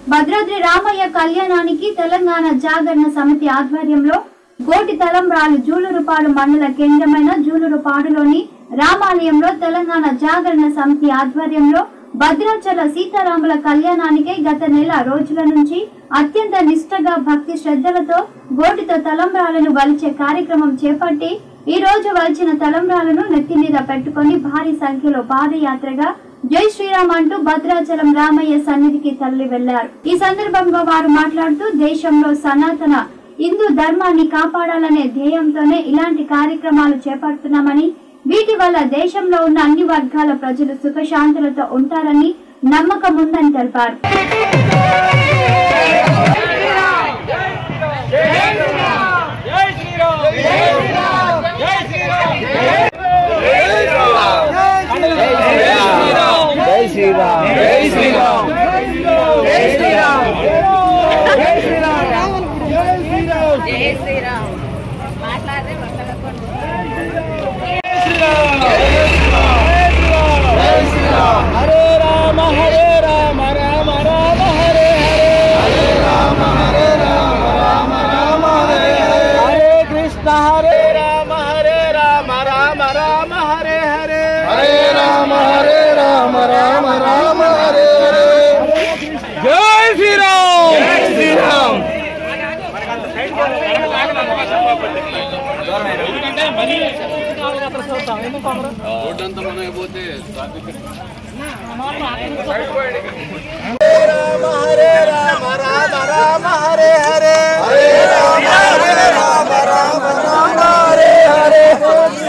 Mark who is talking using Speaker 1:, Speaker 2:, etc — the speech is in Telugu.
Speaker 1: భద్రాద్రి రామయ్య కళ్యాణానికి తెలంగాణ జాగరణ సమితి ఆధ్వర్యంలో గోటి తలంబ్రాలు జూలూరుపాడు మండల కేంద్రమైన జూలూరుపాడులోని రామాలయంలో తెలంగాణ జాగరణ సమితి ఆధ్వర్యంలో భద్రాచల సీతారాముల కళ్యాణానికి గత నెల రోజుల నుంచి అత్యంత నిష్ఠగా భక్తి శ్రద్ధలతో గోటితో తలంబ్రాలను వలిచే కార్యక్రమం చేపట్టి ఈ రోజు వలిచిన తలంబ్రాలను నెత్తి మీద పెట్టుకుని భారీ సంఖ్యలో పాదయాత్రగా జై శ్రీరామ్ అంటూ భద్రాచలం రామయ్య సన్నిధికి తరలి వెళ్లారు। ఈ సందర్భంగా వారు మాట్లాడుతూ దేశంలో సనాతన హిందూ ధర్మాన్ని కాపాడాలనే ధ్యేయంతోనే ఇలాంటి కార్యక్రమాలు చేపడుతున్నామని, వీటి వల్ల దేశంలో ఉన్న అన్ని వర్గాల ప్రజలు సుఖశాంతులతో ఉంటారని నమ్మకం ఉందని తెలిపారు।
Speaker 2: हरे